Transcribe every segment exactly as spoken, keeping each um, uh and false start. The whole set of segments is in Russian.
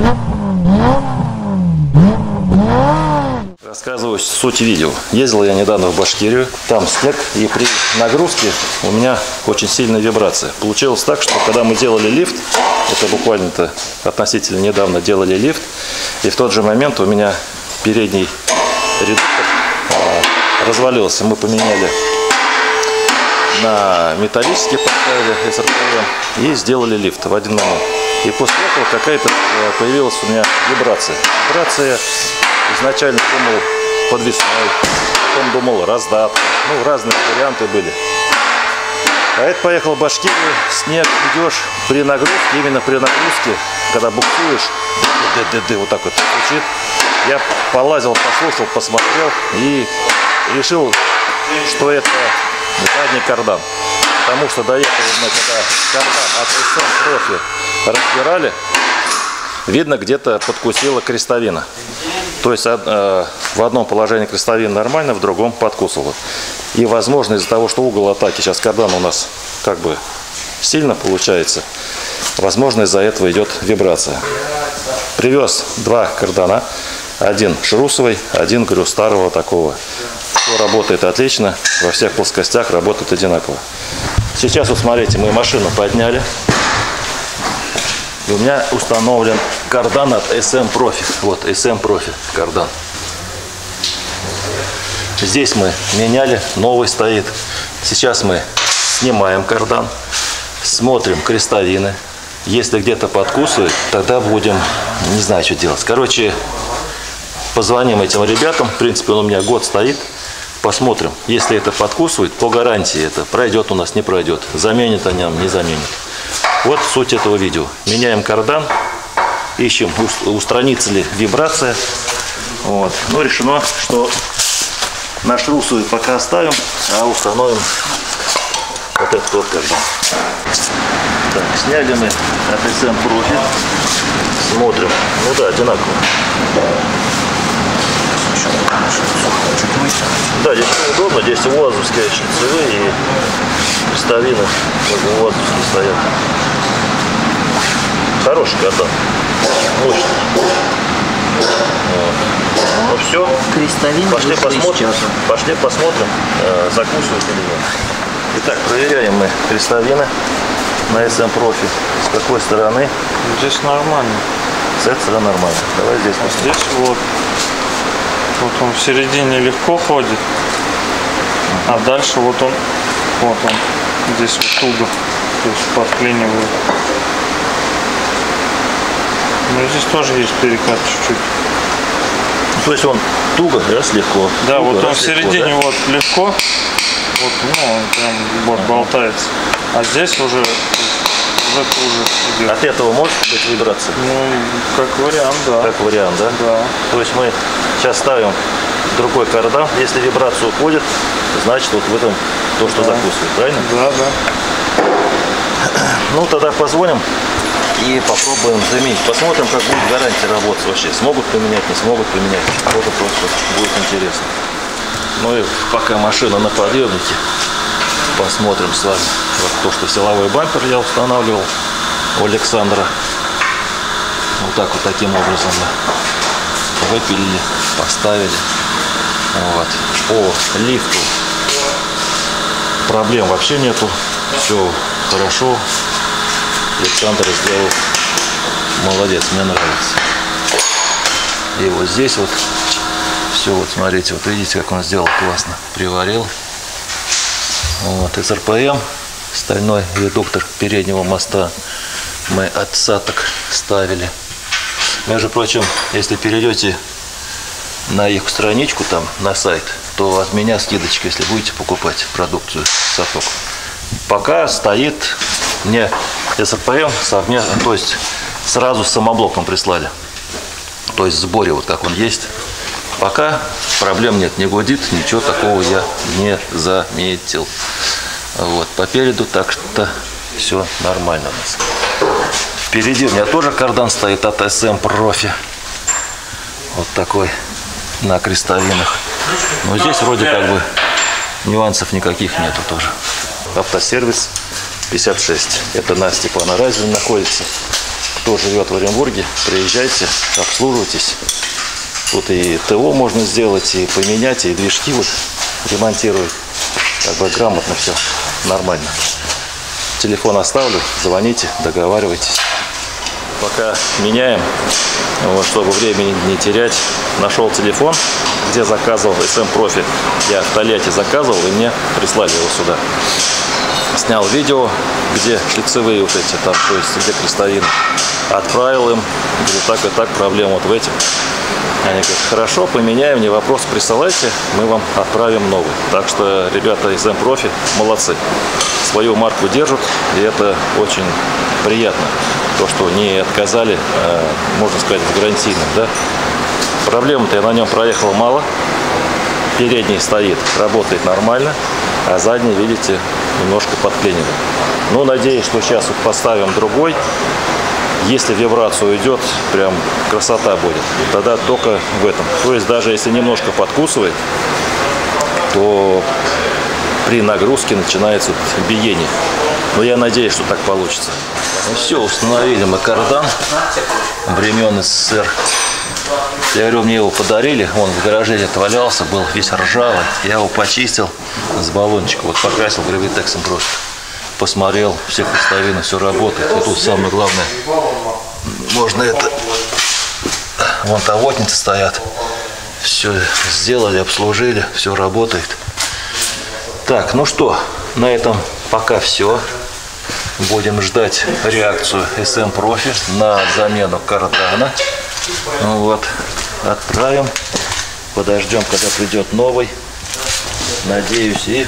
Рассказываю суть видео. Ездил я недавно в Башкирию, там снег, и при нагрузке у меня очень сильная вибрация. Получилось так, что когда мы делали лифт, это буквально-то относительно недавно делали лифт, и в тот же момент у меня передний редуктор а, развалился. Мы поменяли на металлический, поставили эс эр пэ эм и сделали лифт в один момент. И после этого какая-то появилась у меня вибрация. Вибрация изначально думал подвесной, потом думал раздатка. Ну, разные варианты были. А это поехал в Башкирию, снег, идешь при нагрузке, именно при нагрузке, когда буксуешь, ды-ды-ды, вот так вот звучит. Я полазил, послушал, посмотрел и решил, что это задний кардан. Потому что до этого мы, когда кардан от эс эм Профи разбирали, видно, где-то подкусила крестовина. То есть э, в одном положении крестовина нормально, в другом подкусывала. И, возможно, из-за того, что угол атаки сейчас кардана у нас как бы сильно получается, возможно, из-за этого идет вибрация. Привез два кардана. Один шрусовый, один, говорю, старого такого. Все работает отлично, во всех плоскостях работает одинаково. Сейчас, вот смотрите, мы машину подняли. И у меня установлен кардан от эс эм Профи. Вот, эс эм Профи кардан. Здесь мы меняли, новый стоит. Сейчас мы снимаем кардан, смотрим крестовины. Если где-то подкусывает, тогда будем, не знаю, что делать. Короче, позвоним этим ребятам. В принципе, он у меня год стоит. Посмотрим. Если это подкусывает, по гарантии это пройдет у нас, не пройдет. Заменит они нам, не заменит. Вот суть этого видео. Меняем кардан, ищем, устранится ли вибрация. Вот. Но решено, что наш шрусовый пока оставим, а установим вот этот вот кардан. Так, сняли мы от эс эм Профи. Смотрим. Ну да, одинаково. Да, здесь удобно. Здесь УАЗовские шлицевые и крестовины УАЗовские стоят. Хороший кардан. Мощный. Вот. Ну все. Крестовины. Пошли посмотрим. Пошли посмотрим, э, закусывают или нет. Итак, проверяем мы крестовины на эс эм Профи. С какой стороны? Здесь нормально. С этой стороны нормально. Давай здесь посмотрим. Здесь вот. Вот он в середине легко ходит, а дальше вот он, вот он, здесь вот туго, то есть подклинивает. Но здесь тоже есть перекат чуть-чуть. То есть он туго, раз легко. Да, туго, вот он в легко, середине да? вот легко, вот, ну, он прям вот болтается, а здесь уже, уже хуже идет. От этого может быть вибрация? Ну, как вариант, да. Как вариант, да? Да. То есть мы сейчас ставим другой кардан. Если вибрация уходит, значит вот в этом то, что да. закусывает, правильно? Да, да. Ну тогда позвоним и попробуем заменить. Посмотрим, как будет гарантия работать вообще. Смогут поменять, не смогут поменять. Тоже просто будет интересно. Ну и пока машина на подъемнике, посмотрим с вами вот то, что силовой бампер я устанавливал у Александра. Вот так вот, таким образом мы выпилили, поставили. Вот. По лифту проблем вообще нету. Все хорошо. Александр сделал. Молодец, мне нравится. И вот здесь вот все, вот смотрите, вот видите, как он сделал классно. Приварил. Вот, эс эр пэ эм, стальной редуктор переднего моста мы от саток ставили. Между прочим, если перейдете на их страничку, там, на сайт, то от меня скидочка, если будете покупать продукцию саток. Пока стоит мне эс эр пэ эм совместно, то есть сразу с самоблоком прислали. То есть в сборе, вот как он есть. Пока проблем нет, не гудит, ничего такого я не заметил. Вот, попереду так что все нормально у нас. Впереди у меня тоже кардан стоит от эс эм Профи. Вот такой на крестовинах. Но здесь вроде как бы нюансов никаких нету тоже. Автосервис пятьдесят шесть. Это на Степана Разина находится. кто живет в Оренбурге, приезжайте, обслуживайтесь. Тут и ТО можно сделать, и поменять, и движки вот ремонтировать. Как бы грамотно все, нормально. Телефон оставлю, звоните, договаривайтесь. Пока меняем, вот, чтобы времени не терять, нашел телефон, где заказывал эс эм Профи. Я в Тольятти заказывал, и мне прислали его сюда. Снял видео, где шлицевые вот эти, там, то есть где крестовины. Отправил им, говорю, так и так, проблема вот в этих. Они говорят, хорошо, поменяем, не вопрос, присылайте, мы вам отправим новый. Так что ребята из эм Профи молодцы. Свою марку держат, и это очень приятно. То, что не отказали, можно сказать, в гарантийном, да. Проблем-то я на нем проехал мало. Передний стоит, работает нормально, а задний, видите, немножко подклинивает. Ну, надеюсь, что сейчас вот поставим другой. Если вибрация уйдет, прям красота будет. Тогда только в этом. То есть даже если немножко подкусывает, то при нагрузке начинается биение. Но я надеюсь, что так получится. Ну все, установили мы кардан времен эс эс эс эр. Я говорю, мне его подарили, он в гараже где-то валялся, был весь ржавый. Я его почистил с баллончика, вот покрасил гравитексом просто. Посмотрел, все крестовины, все работает. И тут самое главное, можно это, вон тавотницы стоят, все сделали, обслужили, все работает. Так, ну что, на этом пока все. Будем ждать реакцию эс эм Профи на замену кардана. Ну вот, отправим, подождем, когда придет новый. Надеюсь, и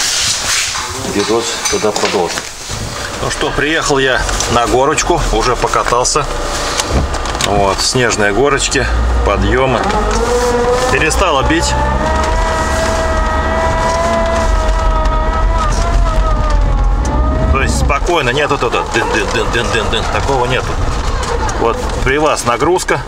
видос туда продолжим. Ну что, приехал я на горочку, уже покатался. Вот, снежные горочки, подъемы. Перестало бить. То есть спокойно, нету тут дын-дын-дын-дын-дын, такого нету. Вот при вас нагрузка.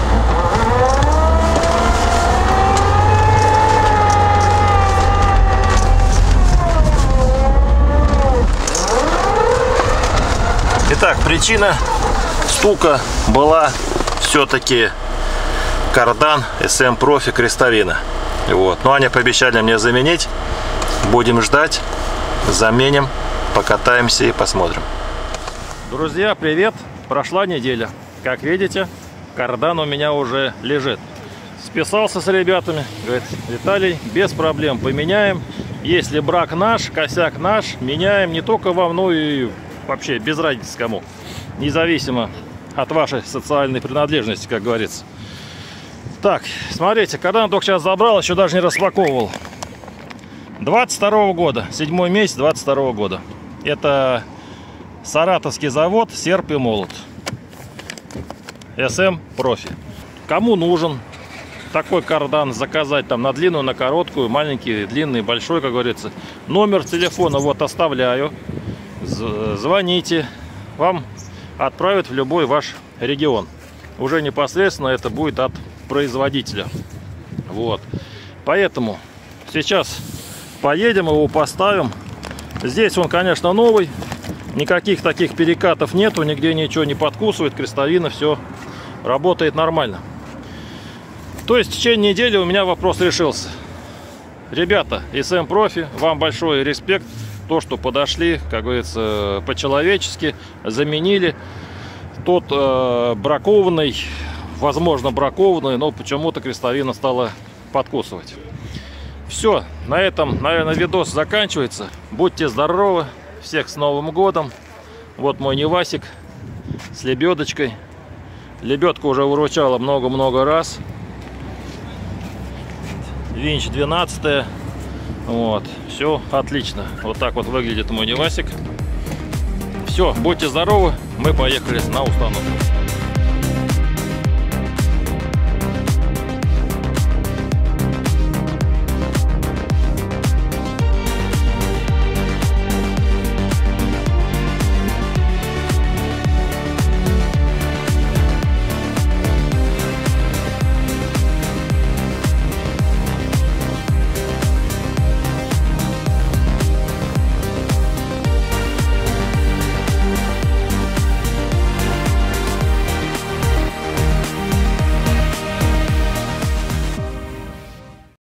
Итак, причина стука была все-таки кардан эс эм Профи крестовина. Вот. Но они пообещали мне заменить. Будем ждать, заменим, покатаемся и посмотрим. Друзья, привет! Прошла неделя. Как видите, кардан у меня уже лежит. Списался с ребятами. Говорит, Виталий, без проблем поменяем. Если брак наш, косяк наш, меняем не только вам, но и вообще без разницы кому. Независимо от вашей социальной принадлежности, как говорится. Так, смотрите, кардан только сейчас забрал, еще даже не распаковывал. двадцать второго года, седьмой месяц двадцать второго года. Это саратовский завод «Серп и молот». эс эм Профи. Кому нужен такой кардан, заказать там на длинную, на короткую, маленький, длинный, большой, как говорится. Номер телефона вот оставляю. Звоните. Вам отправят в любой ваш регион. Уже непосредственно это будет от производителя. Вот. Поэтому сейчас поедем, его поставим. Здесь он, конечно, новый. Никаких таких перекатов нету, нигде ничего не подкусывает, крестовина, все работает нормально. То есть в течение недели у меня вопрос решился. Ребята, эс эм Профи, вам большой респект. То, что подошли, как говорится, по-человечески, заменили. Тот э, бракованный, возможно бракованный, но почему-то крестовина стала подкусывать. Все, на этом, наверное, видос заканчивается. Будьте здоровы. Всех с Новым годом. Вот мой Невасик с лебедочкой. Лебедка уже выручала много-много раз. Винч двенадцать. Вот, все отлично. Вот так вот выглядит мой Невасик. Все, будьте здоровы. Мы поехали на установку.